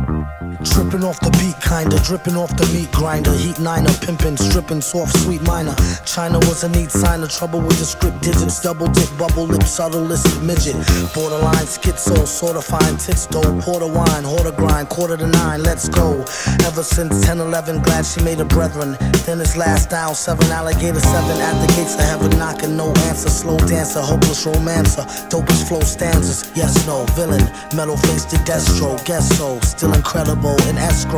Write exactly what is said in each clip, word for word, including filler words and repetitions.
Tripping off the beat, kinda dripping off the meat grinder. Heat niner, pimpin', stripping, soft, sweet minor. China was a neat sign of trouble with the script digits. Double dip, bubble lip, subtle listed midget. Borderline schizo, sorta fine tits though. Porter wine, hoarder grind, quarter to nine, let's go. Ever since ten eleven, glad she made a brethren. Then it's last down, seven alligator, seven at the gates of heaven, knocking, no answer. Slow dancer, hopeless romancer, dopest flow stanzas. Yes, no, villain, metal faced to Destro. Guess so, still incredible in escrow.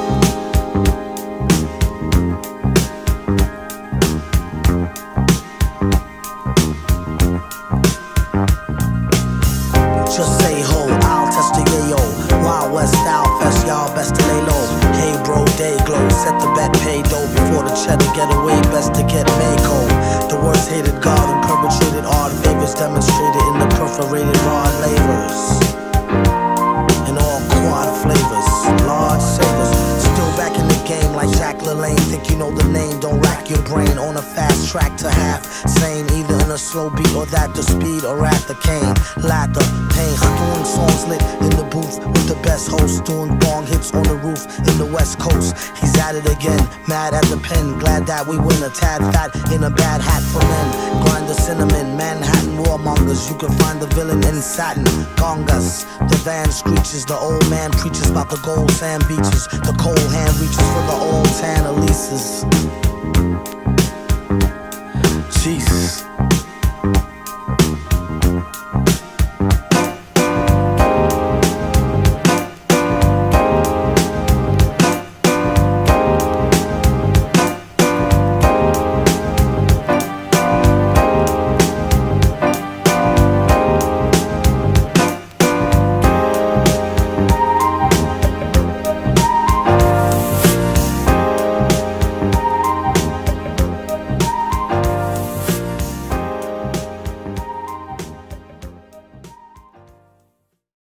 Just say ho, I'll test the yayo. Wild West style fest, y'all best to lay low. Hey bro, day glow, set the bet, pay dough. Before the cheddar get away, best to get Mako. The worst hated God and perpetrated odd favors, demonstrated in the perforated rod labors. In all quad flavors, large savers. Still back in the game like Jack LaLanne. Think you know the name, don't rack your brain. On a fast track to half sane, either in a slow beat or that the speed or at the cane. Lather, pain, doing songs lit in the booth with the best host. Doing bong hits on the roof in the west coast. He's at it again, mad at the pen. Glad that we win, a tad fat in a bad hat for men. Grind the cinnamon, Manhattan warmongers. You can find the villain in satin, gongas. The van screeches, the old man preaches about the gold sand beaches. The cold hand reaches for the old tan Elises. Jesus.